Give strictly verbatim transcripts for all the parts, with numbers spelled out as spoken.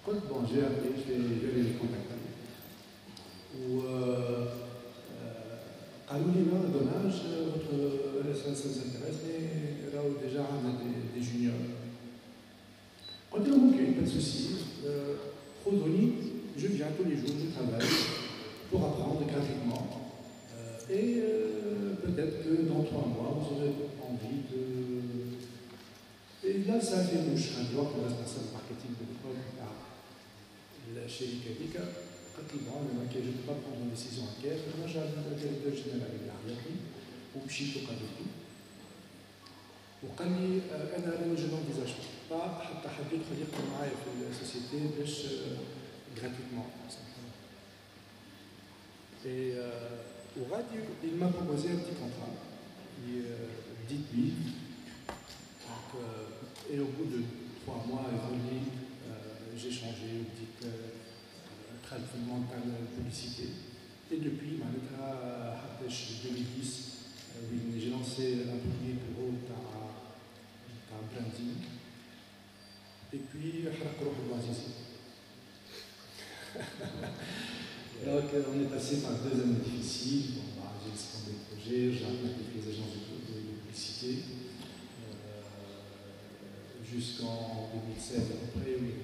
قلت بون جو vais les contacter. وقالوا لي لا دوماج votre ça vous intéresse mais راهو déjà عندنا des juniors. قلت لهم ok pas de souci خذوني je viens tous les jours je travaille pour apprendre gratuitement et peut-être que dans trois mois vous aurez envie de. Et là ça a fait mouche un jour que le responsable marketing de l'époque الشركه هذيك قالت لي بون انا كي جو با بروندر ديسيزيون هكاك نرجع للديريكتور جينيرال اللي عيطني ومشيت وقابلته وقال لي انا راني جو نونفيزاج با حتى حد يدخل يخدم معايا في السوسيتي باش gratuitement. Et euh, au radio, il m'a proposé un petit contrat. Il dit oui. Donc, euh, et au bout de trois mois, il euh, j'ai changé, vous dites, traitement de la publicité. Et depuis, en deux mille dix, j'ai lancé un premier bureau de branding. Et puis, je suis donc, on est passé par deux années difficiles. Bon, bah, j'ai expandé le projet, j'ai arrêté les agences de, de, de publicité euh, jusqu'en deux mille seize à peu près. Oui.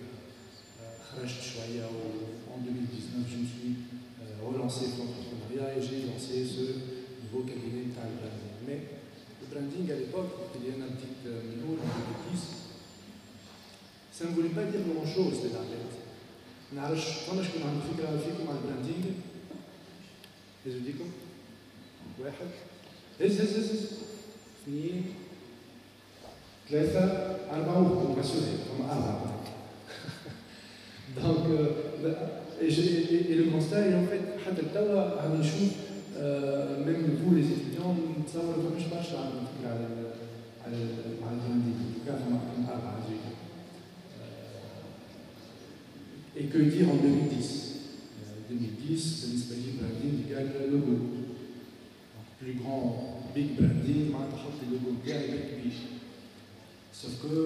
Euh, en deux mille dix-neuf, je me suis euh, relancé dans l'entrepreneuriat et j'ai lancé ce nouveau cabinet de branding. Mais le branding à l'époque, il y a un petit minot en deux mille dix, ça ne voulait pas dire grand-chose, les artistes. نعرفش فما شكون عنده فكره فيكم على البراندينغ؟ يزوديكم؟ واحد هز هز هز هز اثنين ثلاثة أربعة وحدة مسؤولين فما أربعة. دونك et le constat est en fait حتى لتوا عم نشوف même vous les étudiants نتصور ما مش برشا عندهم فكرة على على على البراندينغ فما أربعة زوينة. Et que dire en deux mille dix? deux mille dix, le disponible branding égale le logo. Donc, plus grand big branding, le logo égale avec lui. Sauf que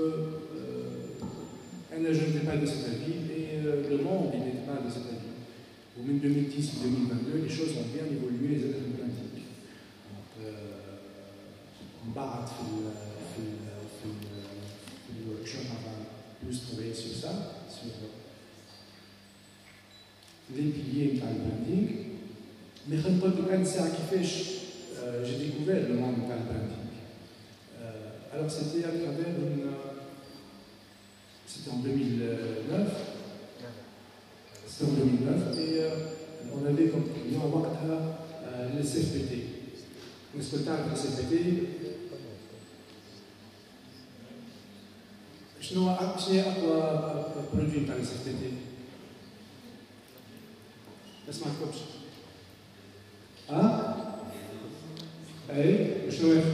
euh, je n'étais pas de cet avis et euh, le monde n'était pas de cet avis. Au même deux mille dix et deux mille vingt-deux, les choses ont bien évolué les aides branding. Donc, on bat le workshop, on va plus travailler sur ça, sur les piliers de branding. Mais j'ai découvert le monde du branding. Euh, alors c'était à travers une. C'était en deux mille neuf. C'était en deux mille neuf et euh, on avait comme client à Wakta euh, le C F P T. Est-ce que tu as le C F P T? شنو شنو أقوى برودوي تاع ال C F P T؟ ما سمعتكمش. اه؟ اي وشنو هي؟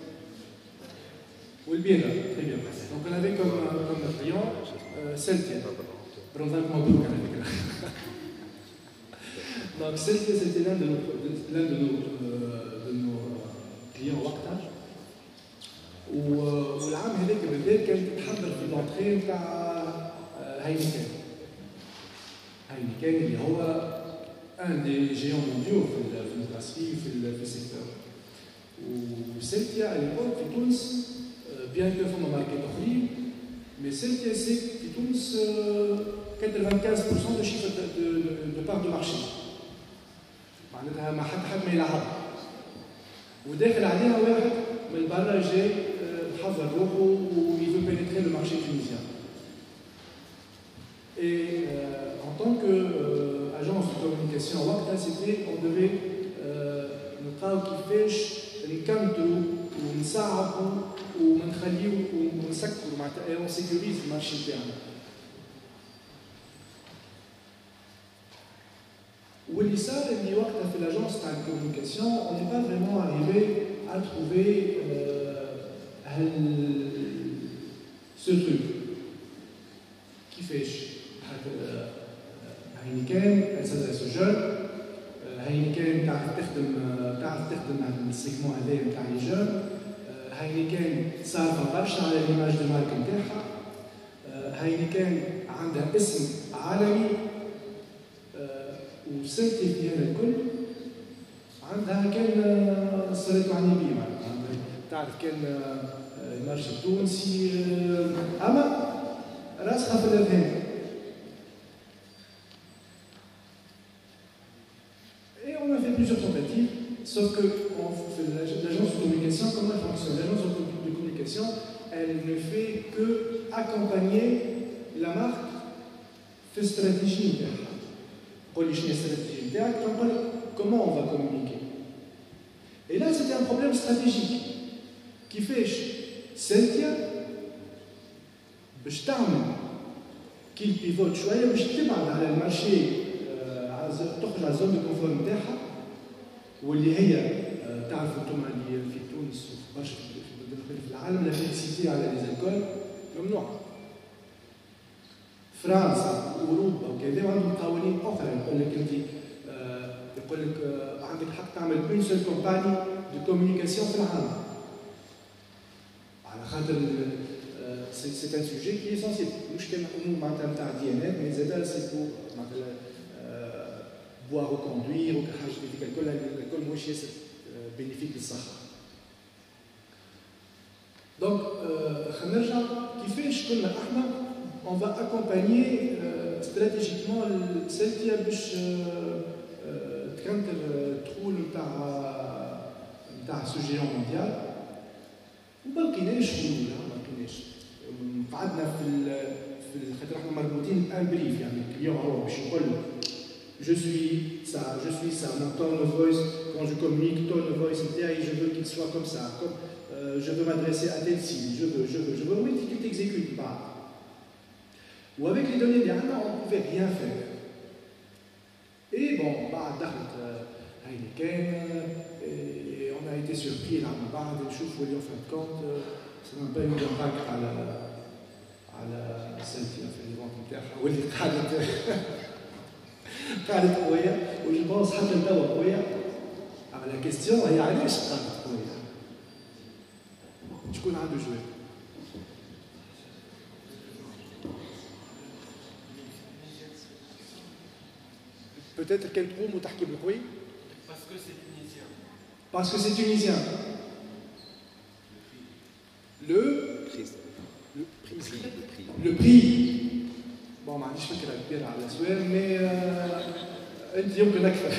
والبيرة، très bien. Donc on avait comme, comme client euh, Celtia. Bronzak Mabrouk على فكرة. Donc Celtia c'était l'un de nos l'un de nos euh, de nos clients وقتها. والعام هذاك بالذات كانت تحضر في الانتري نتاع هاينيكن. هاينيكن اللي هو un des géants mondiaux في البراسserie في في السيكتور. وسيلتيا à l'époque في تونس bien que فما ماركات اخرين mais سيلتيا سي في تونس quatre-vingt-quinze pour cent de chiffre de, de, de part de marché. معناتها ما حد حد ما يلعب. وداخل عليها واحد من برا جاي محضر روحه و il veut pénétrer le marché tunisien. Et euh, en tant que euh, agence de communication وقتها c'était on devait نلقاو كيفاش نكملوا ونصعبوا ونخليو ونسكروا معناتها on sécurise le marché تاعنا. واللي صار اللي وقتها في l'agence تاع الكوميونيكاسيون on n'est pas vraiment arrivé à trouver هل ce truc كيفاش هاينيكن elle s'adresse aux jeunes هاينيكن تعرف تخدم تعرف تخدم على السيجمون هذايا نتاع لي جون هاينيكن صارفه برشا على ليماج دو مارك نتاعها هاينيكن عندها اسم عالمي وسلتي في هذا الكل عندها كان صارت عنيبية معناتها تعرف كان المارشي التونسي أما راسخة في الأذهان. Et on a fait plusieurs tentatives, sauf que l'agence de communication, comment elle fonctionne? L'agence de communication, elle ne fait que accompagner la marque في stratégie نتاعها. قول لي شنو هي الاستراتيجية نتاعك؟ نقول لك comment on va communiquer. Et là c'était un problème stratégique. كيفاش سيلتيا باش تعمل كيل بيفوت شويه باش تبعد على المارشي تخرج على الزون دو كونفور نتاعها واللي هي تعرفوا انتم اللي في تونس وبرشا في العالم لا فيكسيتي على لي زيكول ممنوعه. فرنسا واوروبا وكذا عندهم قوانين اخرى يقول لك انت يقول لك عندك حق تعمل اون سول كومباني دو كوميونيكاسيون في العالم. على خاطر سي ان سوجي كي سونسيبل مش كان امور معناتها نتاع ديانات مي زادا سي بو معناتها بوار وكوندوير وكحاجه هذيك الكل الكل ماهوش ياسر بينيفيك للصحه. دونك خلينا نرجع كيفاش كنا احنا اون فا اكومبانيي استراتيجيكمون سيلتيا باش تكنتر تقول نتاع نتاع سوجيون مونديال وما لقيناش حلول ما لقيناش قعدنا في في خاطر احنا مربوطين بان بريف يعني الكليون هو باش يقول je suis ça je suis ça mon tone of voice quand je communique tone of voice نتاعي je veux qu'il soit comme ça comme euh, je veux m'adresser à tel cible je veux je veux je veux oui tu t'exécutes pas ou avec les données d'Anna on pouvait rien faire et bon بعد دخلت هاينيكن on a été surpris là بعد نشوفوا اللي en fin de compte ça n'a pas eu d'impact على على سيلتيا في النظام نتاعها واللي قاعدة قاعدة قوية واللي بونس حتى توا قوية. على لا كيستيون هي علاش قاعدة قوية؟ شكون عنده جواب؟ Peut-être qu'elle trouve وتحكي بالقوي. Parce que c'est tunisien. Parce que c'est tunisien. Le prix. Le prix. Le prix. Le prix. Bon, ما عنديش فكرة كبيرة على السؤال مي أنت يمكن أكثر.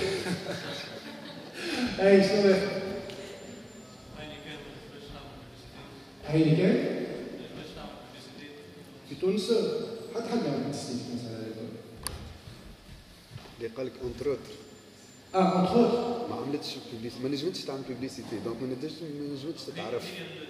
أي شنو هي؟ هاينيكن باش نعمل بيبليسيتي. هاينيكن؟ باش نعمل بيبليسيتي. في تونس حتى حد يعمل بيبليسيتي في تونس على الأقل. اللي قال لك اونتر اوتر. اه اونتر اوتر. ما عملتش بيبليسيتي ما نجمتش تعمل بيبليسيتي دونك ما نجمتش ما نجمتش تتعرف.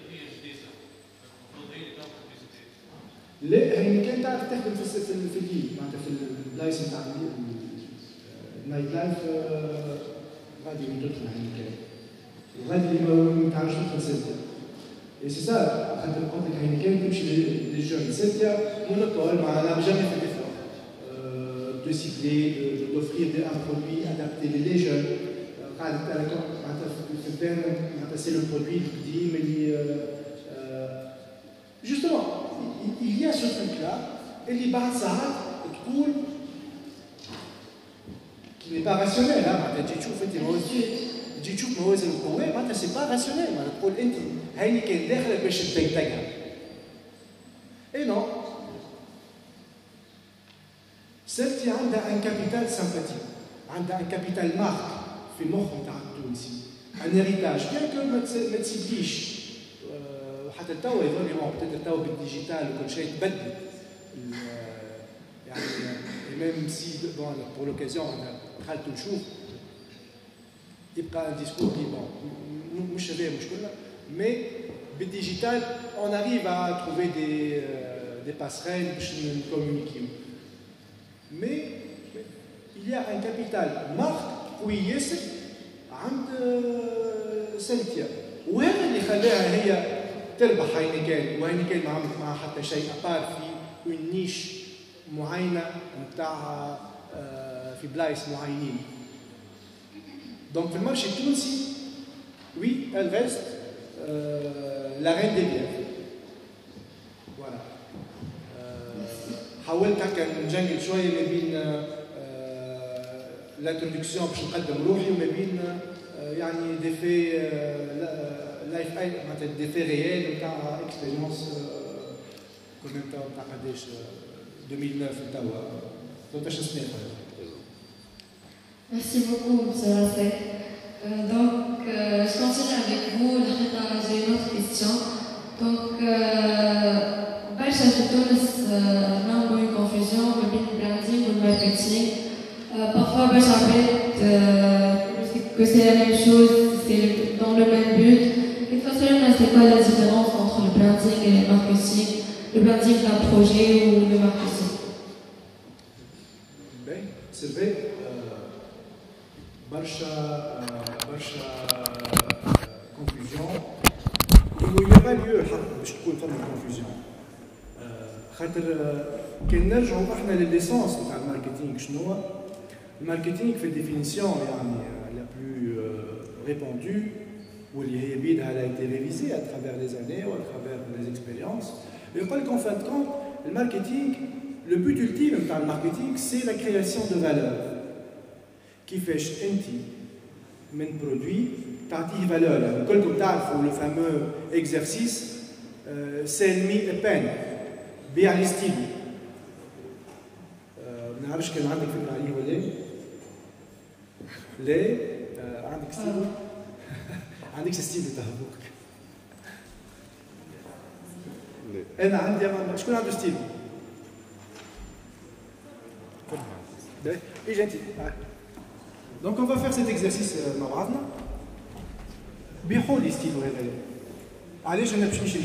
لا هي كانت تعرف تخدم في في في الليل معناتها في البلايص نتاع النايت لايف غادي تدخل هاينيكن وغادي ما تعرفش تدخل سيلتيا. اي سي سا خاطر قلت لك هاينيكن تمشي للجون سيلتيا مونوبول ما n'a jamais fait d'effort de cibler, d'offrir un produit adapté les jeunes. قاعدة معناتها في البان معناتها سي لو برودوي القديم اللي justement il y a ce truc-là, اللي بعد ساعات تقول qui n'est pas rationnel معناتها تجي تشوف انت موازين تجي تشوف موازين القوى معناتها سي با راسيونيل معناتها تقول انت هاينيكن داخله باش تبيتقها. اي نو سيلتي عندها ان كابيتال سامباتيك عندها ان كابيتال مارك في المخ نتاع التونسي ان هيريتاج بيان كو ما تسيبليش حتى توا يظل بتقدر توا بالديجيتال وكل شيء تبدل يعني ميم سي بون بور لوكازيون انا دخلت نشوف يبقى ان ديسكور كي بون مش هذايا مشكلة مي بالديجيتال اون اريف ا تروفي دي دي باسريل باش نكومونيكيو مي il y a un capital marque قوي ياسر عند سيلتيا وهذا اللي خلاها هي تربح هاينيكن وهاينيكن ما عملت معها حتى شيء ابار في اون نيش معينه نتاع في بلايص معينين. دونك في المارشي التونسي وي elle reste la reine des bières. Voilà. حاولت هكا نجنجل شويه ما بين الانترودكسيون باش نقدم روحي وما بين يعني دي في لايف معناتها دي في ريال نتاع اكسبيريونس كنا نتاع قداش ألفين وتسعة توا ثلاثطاش سنه. Merci beaucoup, monsieur Rasset. Euh, donc, euh, je continue avec vous. J'ai une autre question. Donc, برشا في تونس نعملوا une confusion ما بين البراندينغ والماركتينغ. Parfois, برشا عباد que c'est la même chose, c'est dans le même but. Et de toute façon, c'est quoi la différence entre le branding et le marketing, le branding d'un projet ou le marketing? Ben, c'est vrai. برشا برشا confusion. Il n'y a pas lieu باش تكون فما confusion. خاطر كان نرجعوا احنا للليسونس تاع الماركتينغ شنو هو؟ الماركتينغ في الديفينيسيون يعني la plus répandue واللي هي بيدها elle a été révisée à travers les années ou à travers les expériences. يقول لك en fin de compte le marketing, le but ultime تاع الماركتينغ c'est la création de valeur. كيفاش انت من برودوي تعطيه فالور. يعني كلكم تعرفوا لو فامو اكزرسيس سيل مي ا بان بيع لي ستيلو. ما نعرفش كان عندك فكره عليه ولا لا؟ لا عندك ستيلو؟ عندك ستيلو تاع ابوك؟ انا عندي شكون عنده ستيلو؟ اجي انت. Donc on va faire cet exercice مع بعضنا. بيحوا لي ستيلو هذايا. علاش انا باش نشريه؟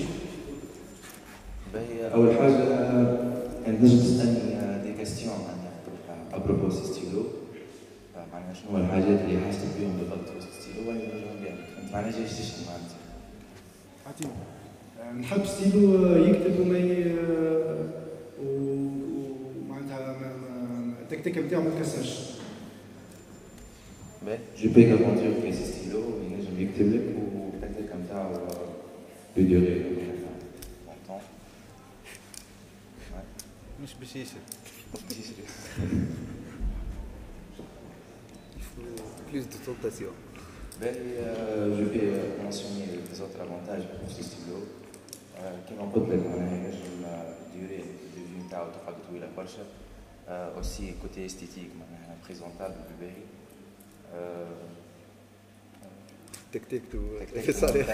باهي اول حاجه نجم تسالني دي كاستيون معناها ابروبو سي ستيلو معناها شنو الحاجات اللي حاسس بهم بالضبط في ستيلو وانا نجاوب عليك. انت معناها جاي تشتي معناتها؟ عطيني. نحب ستيلو يكتب وما ومعناتها التكتيكه نتاعو ما تكسرش. Je peux également dire que c'est stylo, mais je vais écrire pour peut-être comme ça peut durer longtemps. مش بشيشة. Il faut plus de tentation. Ben, euh, je vais mentionner les autres avantages pour ce stylo. كما قلت لك معناها ينجم durer de vie نتاعو تبقى طويلة برشا. Aussi côté esthétique معناها présentable باهي. تكتيكتو في صالح.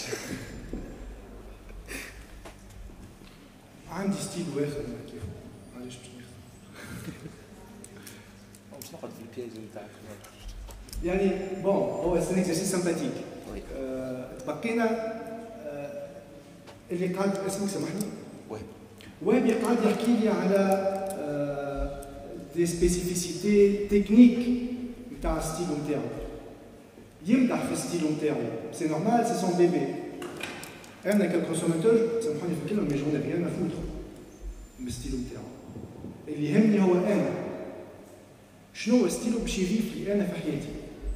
عندي ستيل واخر كيف معليش باش ناخذ باش نقعد في البياج نتاعك يعني بون هو سي اكزرسيس سامباتيك. تبقينا اللي قاعد اسمك سامحني وهبي وهبي قاعد يحكي لي على دي سبيسيفيسيتي تكنيك نتاع الستيلو نتاعو. يمدح في الستيلو نتاعو سي نورمال سي سون بيبي. انا كالكونسوماتور سامحوني في الكلمه مي جون ريان افوتر من الستيلو نتاعو. اللي يهمني هو انا شنو هو الستيلو باش يضيف لي انا في حياتي.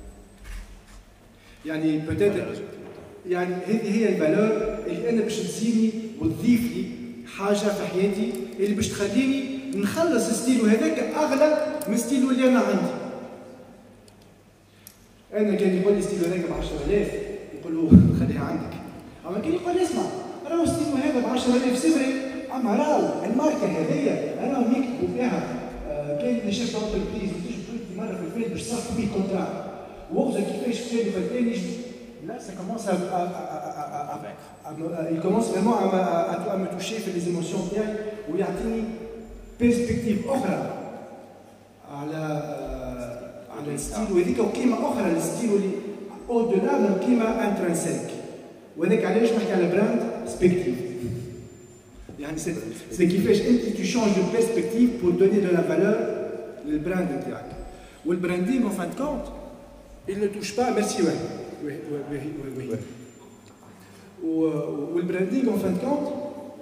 يعني بوتيتر يعني هذه هي الفالور اللي انا باش تزيدني وتضيف لي حاجه في حياتي اللي باش تخليني نخلص الستيلو هذاك اغلى من الستيلو اللي انا عندي. انا كان يقول لي ستيلو هذاك ب عشرة آلاف يقول له خليها عندك. اما كان يقول لي اسمع راهو ستيلو هذا ب عشرة آلاف سيفري اما راهو الماركه هذيا راهم يكتبوا فيها كاين شيف دونتربريز وتجي مره في الفيلم باش تصاحب بيه كونترا وغزه كيفاش فيه فالتاني là ça commence à, à, à, à, à, à il commence vraiment à, à, à, à me toucher في les émotions تاعي ويعطيني perspective اخرى على على الستيل وهذيك وقيمه اخرى للستيل اللي او دولا من قيمه انترنسيك وهذاك علاش نحكي على براند سبيكتيف. يعني سي كيفاش انت tu changes de perspective pour donner de la valeur للبراند نتاعك. والبراندينغ en fin de compte il ne touche pas merci ouais oui oui oui oui oui والبراندينغ en fin de compte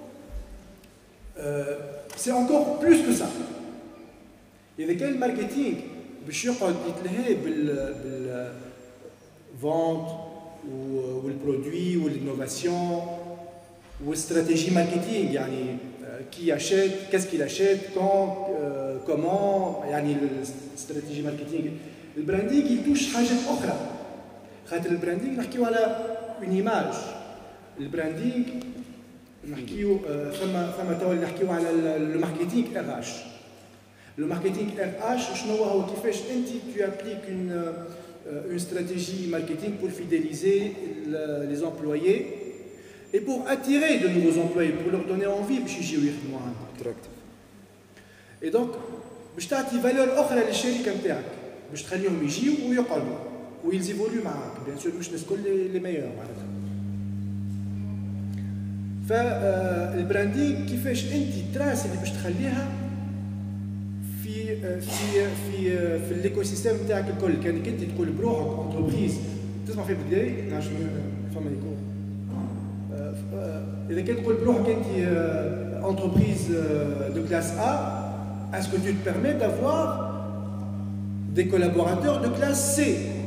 euh, c'est encore plus que ça. إذا كان الماركتينغ باش يقعد يتلهى بال بال فونت والبرودوي والانوفاسيون والاستراتيجي ماركتينغ يعني qui achète, qu'est-ce qu'il achète, quand, euh, comment, يعني stratégie marketing. Le branding il touche حاجات أخرى. خاطر le branding نحكيو على une image. Le branding نحكيو ثم ثم توا اللي نحكيو على le marketing R H. Le marketing R H شنو هو كيفاش أنت tu appliques une une stratégie marketing pour fidéliser les employés et pour attirer de nouveaux employés, pour leur donner envie باش يجيو يخدموا عندك. Et donc باش تعطي valeur أخرى للشركة نتاعك باش تخليهم يجيو ويقعدوا ويز ايفوليو معاك بيان سور مش الناس كل لي ميور معناتها. فالبراندينغ كيفاش انت تراس اللي باش تخليها في في في في الايكو سيستيم نتاعك الكل. كانك انت تقول بروحك انتربريز تسمع في بداية نعرفش فما ايكو. اذا كنت تقول بروحك انت انتربريز دو كلاس A, est-ce que tu te permets d'avoir des collaborateurs de classe C?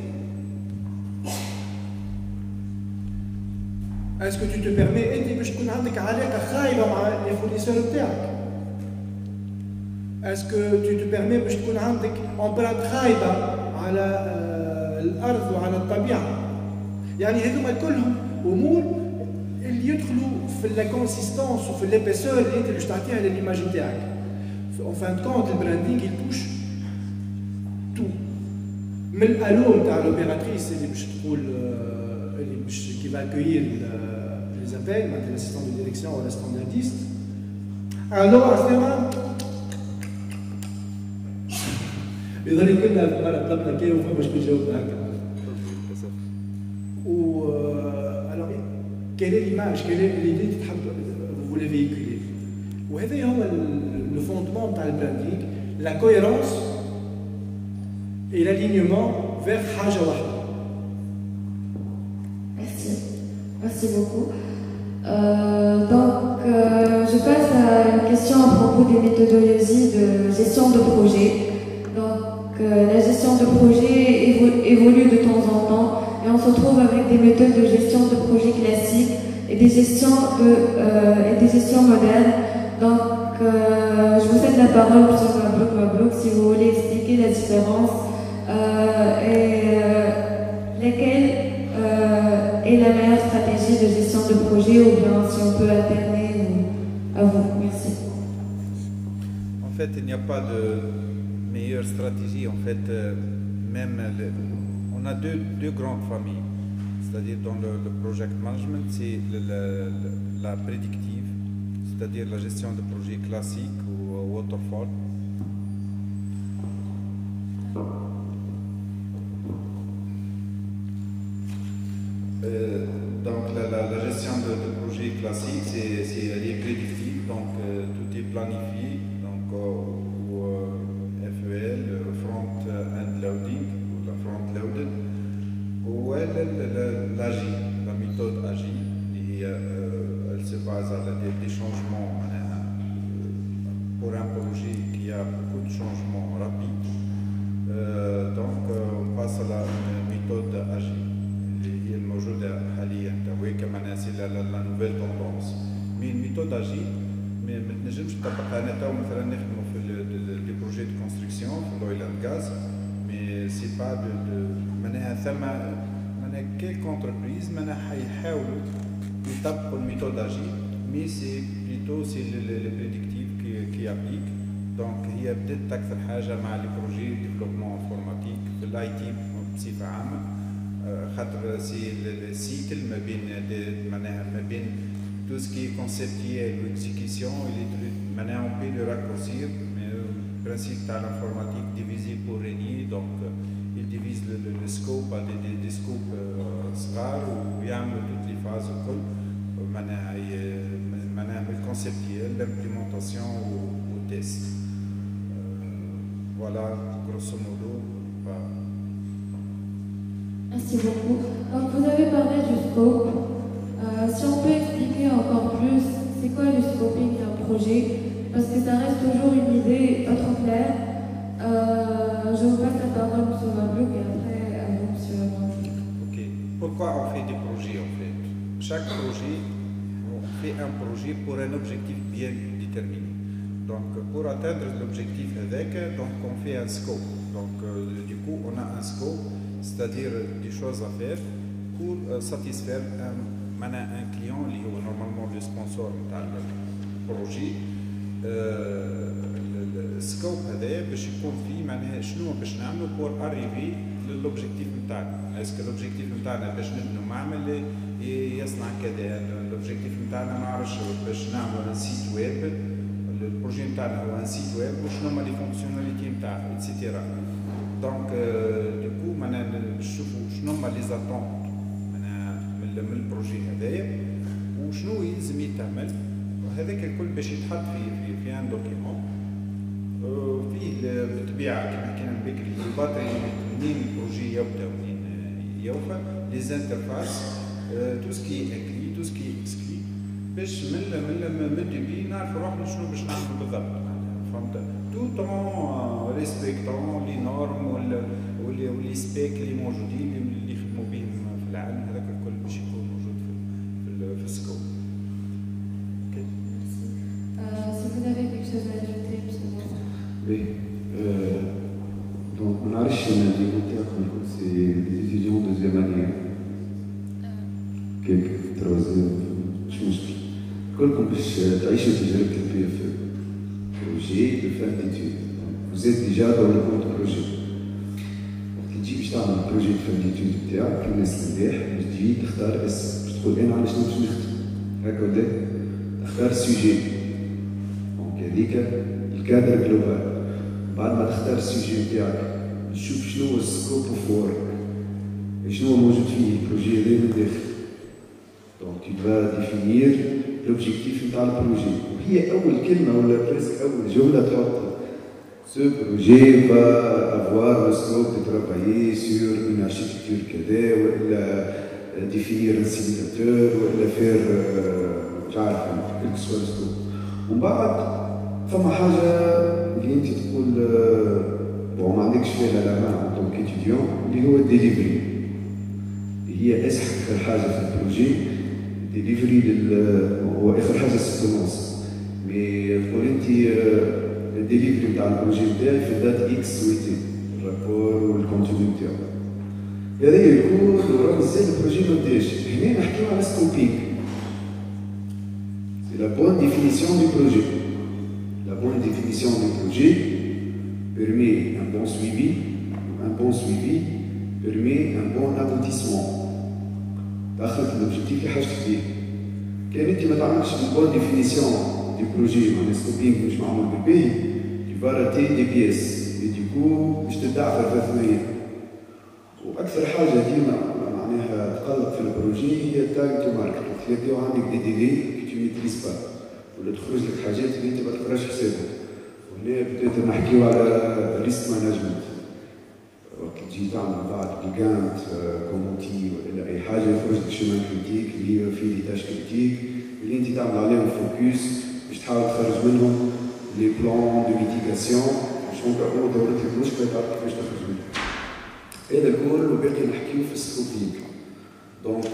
Est-ce que tu te permets انت باش تكون عندك علاقه خايبه مع لي فورنيسور نتاعك؟ Est-ce que tu te permets باش تكون عندك امبرانت خايبه على الارض وعلى الطبيعه؟ يعني هذوما كلهم امور اللي يدخلوا في الكونسيستونس وفي الابيسور اللي انت باش تعطيها للإيماج نتاعك. En fin de compte, le branding il touche tout. من الالو نتاع l'opératrice اللي باش تقول اللي باش qui va accueillir les appels, maintenant l'assistant de direction ou la standardiste. Alors عسلامة يظل كنا مرة طلبنا كي وما باش نجاوب هكا. و alors quelle est l'image, quelle est l'idée que تحب vous voulez véhiculer. وهذا هو le fondement de le branding, la cohérence et l'alignement vers حاجة واحدة. Merci, merci beaucoup. Euh, donc, euh, je passe à une question à propos des méthodologies de gestion de projet. Donc, euh, la gestion de projet évolue, évolue de temps en temps et on se trouve avec des méthodes de gestion de projet classiques et des gestions, de, euh, et des gestions modernes. Donc, euh, je vous cède la parole sur Mabrouk Mabrouk si vous voulez expliquer la différence euh, et euh, laquelle euh, est la meilleure stratégie de gestion de projet ou bien si on peut alterner à vous. Merci. En fait, il n'y a pas de meilleure stratégie. En fait, euh, même le, on a deux, deux grandes familles. C'est-à-dire dans le, le project management, c'est la prédictive, c'est-à-dire la gestion de projet classique ou uh, waterfall. Euh, donc la, la, la gestion de, de projet classique, c'est elle est prédictive, donc euh, tout est planifié, donc euh, ou euh, F E L, front-end loading ou la front-loaded, ou elle, l'agile, la méthode agile, et euh, elle se base à la, des, des changements euh, pour un projet qui a beaucoup de changements rapides. Euh, donc euh, on passe à la méthode agile. هي الموجودة حاليا وهي كمان c'est la nouvelle tendance. Mais une méthode agile ما تنجمش تطبقها. أنا تو مثلا نخدموا في les projets de construction في l'oil and gas, mais c'est pas de de معناها ثم معناها quelques entreprises معناها حيحاولوا يطبقوا الميثود agile, mais c'est plutôt c'est le prédictif qui qui applique. Donc هي بدات أكثر حاجة مع les projets de développement informatique في l'I T بصفة عامة. خاطر سي السيكل ما بين معناها ما بين tout ce qui est conceptuel ou exécution, maintenant on peut le raccourcir, mais le principe de l'informatique divisé pour régner, donc il divise le, le, le scope à des, des, des scopes rares où il y a toutes les phases maintenant le conceptuel, l'implémentation ou le test. Voilà grosso modo. Merci beaucoup. Donc, vous avez parlé du scope. Euh, si on peut expliquer encore plus, c'est quoi le scoping d'un projet? Parce que ça reste toujours une idée pas trop claire. Euh, je vous passe la parole, M. Mabrouk, et après à vous, M. Mabrouk. Ok. Pourquoi on fait des projets en fait? Chaque projet, on fait un projet pour un objectif bien déterminé. Donc pour atteindre l'objectif avec, donc on fait un scope. Donc euh, du coup on a un scope, c'est-à-dire des choses à faire pour euh, satisfaire un, un client qui est normalement le sponsor du projet. السكوب هذا باش يكون فيه معناها شنو باش نعملوا بور اريفي للوبجيكتيف نتاعنا. اسكو لوبجيكتيف نتاعنا باش نبنوا معمل يصنع كذا، لوبجيكتيف نتاعنا ما نعرفش باش نعملوا ان سيت ويب، البروجي نتاعنا هو ان سيت ويب وشنو هما لي فونكسيوناليتي نتاعها ايتترا. دونك دوكو معناها باش نشوفوا شنو هما لي زاتونت معناها من البروجي هذايا وشنو يلزم يتعمل. هذاك الكل باش يتحط في في في ان دوكيمون فيه بالطبيعه كما حكينا من بكري الباتري منين البروجي يبدا ومنين يوفى، لي زانترفاس تو سكي اكري تو سكي اكسكري باش من من من الديبي نعرفوا روحنا شنو باش نعملوا بالضبط. فهمت؟ توت اون ريسبكتون لي نورم واللي واللي سبيك اللي موجودين اللي يخدموا بهم في العالم. هذاك الكل باش يكون موجود في في السكوب. Si vous avez quelque chose à ajouter, monsieur. Oui. Euh, donc, on a reçu un dégoûteur, c'est des étudiants de deuxième année. Quelques troisième, je me suis dit. Comme je تعيشوا تجربة البي اف projet de fin d'études. Vous êtes déjà dans le compte projet. وقت تجي باش تعمل بروجي de fin d'études بتاعك الناس البارح باش تجي تختار اسم باش تقول انا على شنو باش نخدم. هكا ولا تختار سوجي. هذيك الكادر جلوبال. بعد ما تختار السوجي نتاعك تشوف شنو هو السكوب اوف وورك، شنو هو موجود فيه البروجي هذا من الداخل. دونك tu dois définir l'objectif نتاع البروجي، وهي أول كلمة ولا بريسك أول جملة تحطها. Ce projet va avoir le scope de travailler sur une architecture كذا ولا définir un simulateur ولا faire مش عارف كل سوا السكوب. ومن بعد فما حاجة اللي أنت تقول بون ما عندكش فيها لا مان دونك إتيديون اللي هو الديليفري، اللي هي أسهل حاجة في البروجي. الديليفري هو آخر حاجة سيتونونس، مي تقول أنت الديليفري نتاع البروجي نتاعي في الدات إكس سويتي الرابور والكونتينيو نتاعو. هذا يكون وراه مازال البروجي مابداش. هنا نحكيو على سكوبينغ. سي لا بون ديفينيسيون دو بروجي. La bonne définition du projet permet un bon suivi, un bon suivi permet un bon aboutissement. دخلت l'objectif اللي حاجتك فيه. كان انت ما تعملش une bonne définition du projet معناها سكوبينغ مش معمول بالباهي، tu vas rater des pièces et du coup باش تدعفر في الثنية. وأكثر حاجة ديما معناها تقلق في البروجي هي التايم تو ماركت. تلاقيو عندك دي ديلي كي tu maîtrises pas. ولا تخرج لك حاجات اللي انت ما تقراش حسابها. ولا بديت نحكيو على ريسك مانجمنت. وقت تجي تعمل بعد الجانت كوموتي ولا اي حاجه يخرج لك شومان كريتيك اللي هي في لي تاش كريتيك اللي انت تعمل عليهم فوكس باش تحاول تخرج منهم لي بلان دو ميتيغاسيون باش نقدروا دورة لك المشكله تعرف كيفاش تخرج منها. هذا الكل وباقي نحكيو في السكوبينغ. دونك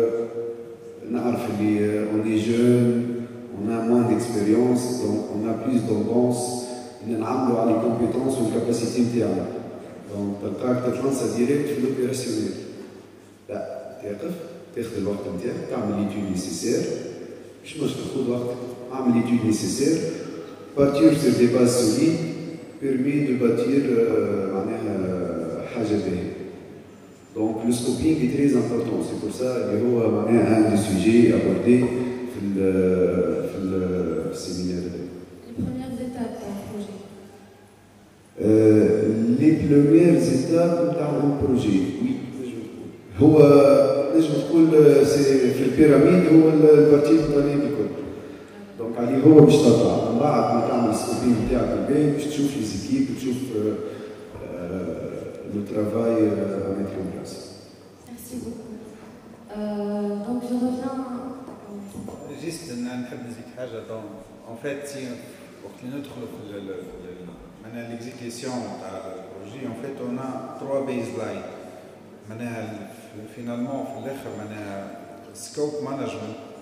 نعرف اللي اوني جون on a moins d'expérience, donc on a plus tendance à نعملوا على les compétences ou les capacités نتاعنا. donc تلقاك تتلانسا ديريكت في l'opérationnel. لا تقف تاخذ الوقت نتاعك تعمل l'étude nécessaire. مش باش تاخذ وقت، اعمل l'étude nécessaire. partir sur des bases solides permet de bâtir معناها حاجة باهية. donc le scoping est très important, c'est pour ça اللي هو معناها un des sujets abordés في ال في السيمينار هذا. Les premières étapes d'un projet. Les premières étapes d'un projet, oui. هو نجم تقول في البيراميد هو البارتي الطريق الكل. دونك عليه هو باش تطلع، من بعد ما تعمل السكوبين نتاعك الباهي باش تشوف لي زيكيب وتشوف لو ترافاي ميتر اون بلاس. Merci beaucoup. Euh, donc je reviens. جست نحب نزيد حاجه. دونك اون فيت سي وقت اللي ندخلوا في معناها ليكزيكسيون تاع البروجي اون فيت اون تروا بيز لاين معناها فينالمون في الاخر معناها سكوب مانجمنت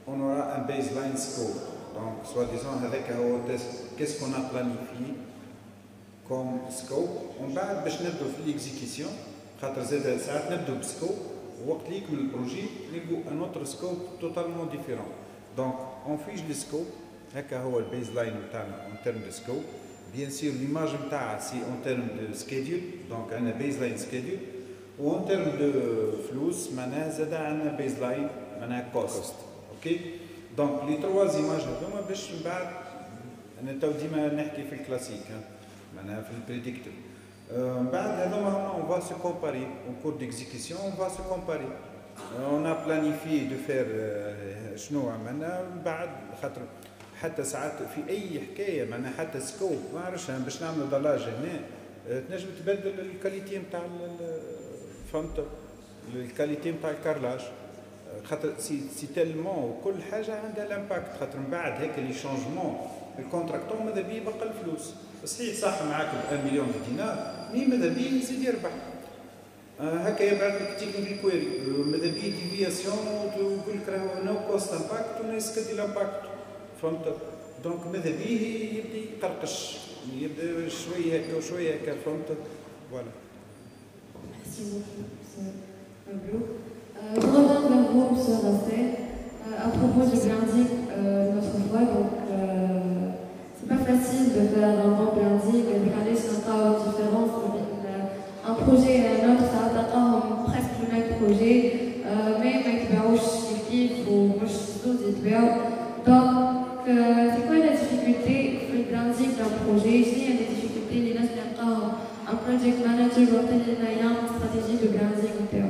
on aura un baseline scope. Donc, soi-disant, avec un test, qu'est-ce qu'on a planifié comme scope. On va باش نبداو في l'exécution. خاطر زاد ساعات نبداو بسكوب وقت اللي يكمل البروجي نلقوا ان اوتر سكوب توتالمون ديفيرون. دونك اون فيج لي سكوب هكا هو البيز لاين نتاعنا اون تيرم دو سكوب. بيان سور ليماج نتاعها سي اون تيرم دو سكيدول، دونك عندنا بيز لاين سكيدول، و اون تيرم دو فلوس معناها زاد عندنا بيز لاين معناها كوست. اوكي دونك لي تروا زيماج هذوما باش من بعد انا تو ديما نحكي في الكلاسيك معناها في البريديكتور. Euh, on va se comparer en cours d'exécution, on va se comparer. Euh, on a planifié de faire شنو عملنا بعد خاطر حتى ساعات في اي حكايه معناها حتى سكوب ما عرفش باش نعملوا ضلاج هنا تنجم تبدل الكاليتي نتاع فهمت الكاليتي نتاع الكارلاج خاطر سي سي تيلمون وكل حاجه عندها الامباكت خاطر من بعد هيك لي شونجمون الكونتراكتور ماذا بيه يبقى الفلوس صحيح صح معاك ب مليون دينار مي ماذا بيه يزيد يربح آه هكا يبعث لك تكنيكال كويري ماذا بيه ديفياسيون وتقول لك راهو نو كوست امباكت وناس كدي الامباكت فهمت دونك ماذا بيه يبدا يقرقش يبدا شويه هكا وشويه هكا فهمت فوالا. Merci beaucoup, monsieur Pablo. Euh, je reviens vers vous, monsieur Rasset, euh, à propos du blending euh, notre fois. Donc, euh, c'est pas facile de faire un bon blending et de regarder sur un cas de différence. Un projet et un autre, ça atteint presque le même projet, euh, mais ما يتبعوش كيف ومش زوز يتبعوا. Donc, euh, c'est quoi la difficulté في البلندينغ d'un projet? شنو هي les difficultés اللي الناس تلقاهم un project manager وقت اللي يعمل استراتيجية de blending نتاعو؟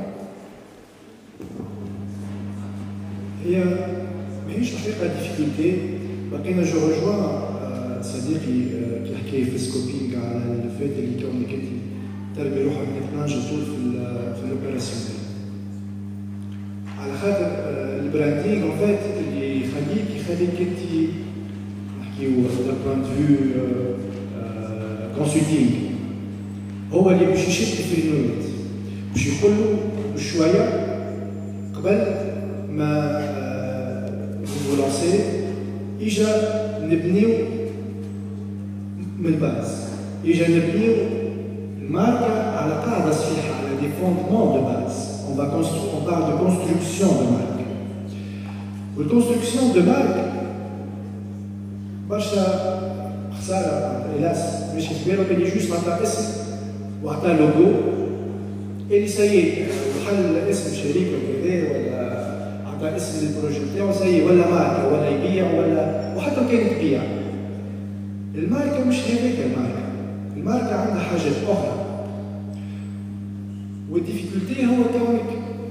هي ماهيش الحقيقة difficulté. بقينا جو رجوع صديقي كي حكى في السكوبينغ على الفات اللي كونك انت تربي روحك تنجم طول في في الاوبيراسيون على خاطر البراندينغ اون فات اللي يخليك يخليك انت نحكيو دو بوان دو فيو كونسلتينغ هو اللي باش يشد في النوت باش يقول له بشويه قبل ما نولونسي اجا نبنيو من الباز اجا نبنيو الماركه على قاعده صحيحه على دي فوندمون دو باز. On va construire, on parle de construction de marque. Pour la construction de marque, برشا خساره hélas مش كبيره اللي جوست عطى اسم وعطى لوجو اللي سيء وحل اسم شركه كذا ولا عطى اسم البروجي بتاعه سيء ولا ماركه ولا يبيع ولا وحتى كان تبيع. الماركه مش هذيك الماركه، الماركه عندها حاجات اخرى. والديفيكولتي هو كونك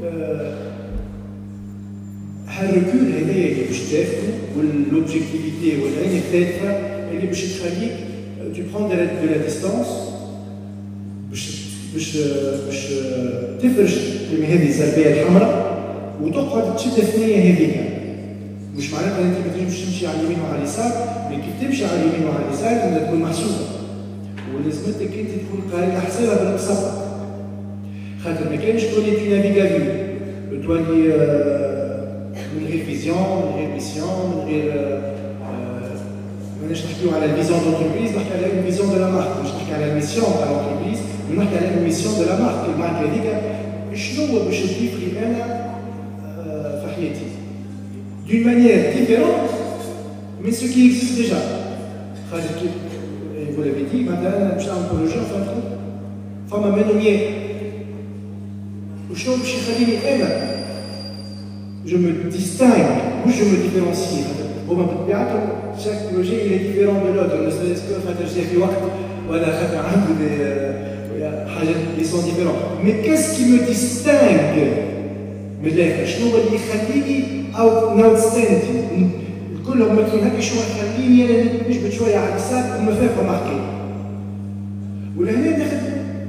هالركول هذايا اللي باش تاخذه واللوبجيكتيفيتي والعين الثالثه اللي باش تخليك tu prends de la distance باش باش باش تفرش كيما هذه الزربيه الحمراء وتقعد تشد الثنيه هذيك. مش معناتها انت ما تنجمش تمشي على اليمين وعلى اليسار، لكن كيف تمشي على اليمين وعلى اليسار لازم تكون محسوبه ولازمتك انت تكون قاري حسابها بالقسط. خاطر ما كانش تولي في نافيغابيل تولي من غير فيزيون من غير ميسيون من غير ماناش نحكيو على الفيزيون دونتربريز، نحكي على الفيزيون دو لا مارك، مش نحكي على الميسيون تاع لونتربريز، نحكي على الميسيون دو لا مارك. المارك هذيك شنو باش تضيف لي انا في حياتي d'une manière différente mais ce qui existe déjà. خاطر كيف vous l'avez dit مثلا باش نعمل بروجي فما منويات وشنو باش يخليني انا جو مو ديستانغ مش جو مو ديفيرونسي. هما بطبيعتهم شاك بروجي اللي ديفيرون دو لوتر نو سكو خاطر جا في وقت ولا خاطر عنده دي حاجات اللي سون ديفيرون. مي كاس كي مو ديستانغ من الاخر شنو هو اللي يخليني او نوت ستاندينغ كلهم مثلين هكا شنو يخليني انا نجبد شويه على اليسار وما فيها ماركي. ولهنا ناخذ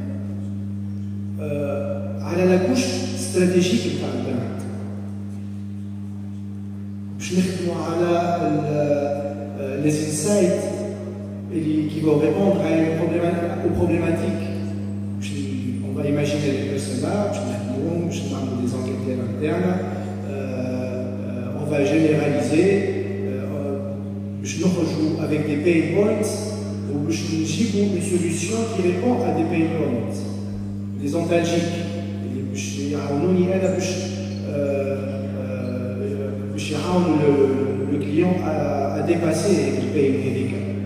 على لاكوش استراتيجيك نتاع البراند باش نخدموا على لي انسايت اللي كي فو ريبوندر على لي بروبليماتيك. باش اون فا ايماجيني لي بيرسونا باش نخدموهم باش نعملوا دي زونكيت انترن. اون on va généraliser, je nous avec des pain points, ou je nous une solution qui répond à des pain points, les antalgiques. Le client à dépasser le pain médical.